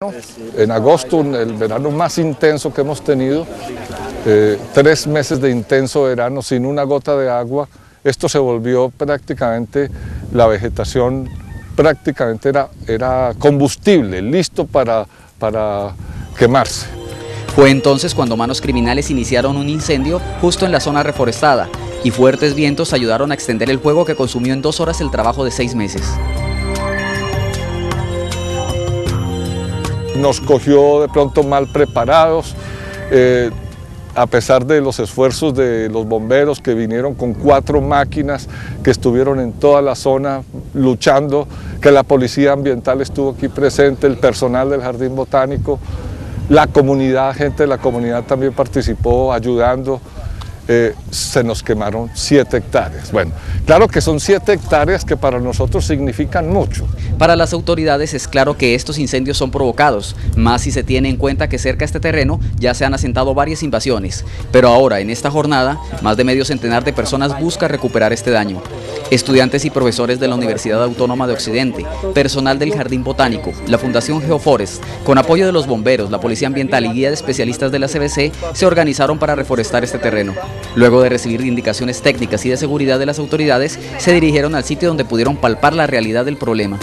En agosto, el verano más intenso que hemos tenido, 3 meses de intenso verano sin una gota de agua, esto se volvió prácticamente, la vegetación prácticamente era combustible, listo para quemarse. Fue entonces cuando manos criminales iniciaron un incendio justo en la zona reforestada y fuertes vientos ayudaron a extender el fuego que consumió en 2 horas el trabajo de 6 meses. Nos cogió de pronto mal preparados, a pesar de los esfuerzos de los bomberos que vinieron con 4 máquinas que estuvieron en toda la zona luchando, que la policía ambiental estuvo aquí presente, el personal del Jardín Botánico, la comunidad, gente de la comunidad también participó ayudando. Se nos quemaron 7 hectáreas. Bueno, claro que son 7 hectáreas que para nosotros significan mucho. Para las autoridades es claro que estos incendios son provocados, más si se tiene en cuenta que cerca a este terreno ya se han asentado varias invasiones. Pero ahora, en esta jornada, más de medio centenar de personas buscan recuperar este daño. Estudiantes y profesores de la Universidad Autónoma de Occidente, personal del Jardín Botánico, la Fundación Geoforest, con apoyo de los bomberos, la Policía Ambiental y guía de especialistas de la CBC, se organizaron para reforestar este terreno. Luego de recibir indicaciones técnicas y de seguridad de las autoridades, se dirigieron al sitio donde pudieron palpar la realidad del problema.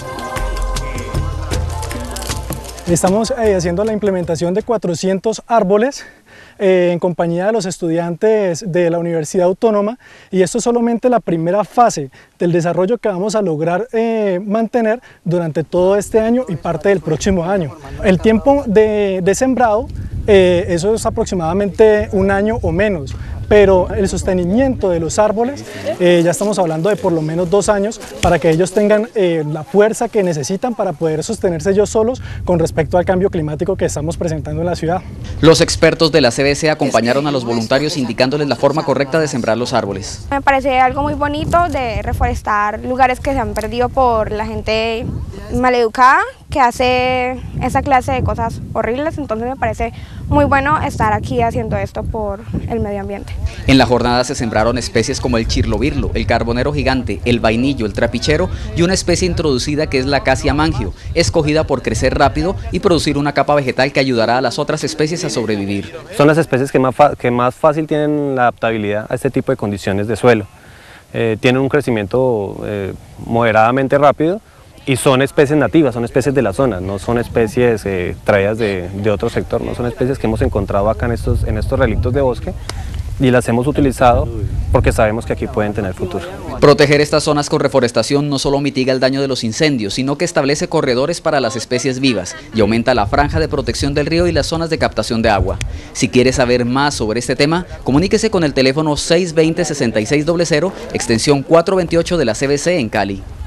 Estamos haciendo la implementación de 400 árboles en compañía de los estudiantes de la Universidad Autónoma, y esto es solamente la primera fase del desarrollo que vamos a lograr mantener durante todo este año y parte del próximo año. El tiempo de sembrado, eso es aproximadamente 1 año o menos, pero el sostenimiento de los árboles, ya estamos hablando de por lo menos 2 años para que ellos tengan la fuerza que necesitan para poder sostenerse ellos solos con respecto al cambio climático que estamos presentando en la ciudad. Los expertos de la CBC acompañaron a los voluntarios indicándoles la forma correcta de sembrar los árboles. Me parece algo muy bonito de reforestar lugares que se han perdido por la gente maleducada que hace esa clase de cosas horribles, entonces me parece muy bueno estar aquí haciendo esto por el medio ambiente. En la jornada se sembraron especies como el chirlobirlo, el carbonero gigante, el vainillo, el trapichero y una especie introducida que es la acacia mangio, escogida por crecer rápido y producir una capa vegetal que ayudará a las otras especies a sobrevivir. Son las especies que más fácil tienen la adaptabilidad a este tipo de condiciones de suelo. Tienen un crecimiento moderadamente rápido y son especies nativas, son especies de la zona, no son especies traídas de otro sector, no son especies que hemos encontrado acá en estos relictos de bosque, y las hemos utilizado porque sabemos que aquí pueden tener futuro. Proteger estas zonas con reforestación no solo mitiga el daño de los incendios, sino que establece corredores para las especies vivas y aumenta la franja de protección del río y las zonas de captación de agua. Si quiere saber más sobre este tema, comuníquese con el teléfono 620-6600, extensión 428 de la CBC en Cali.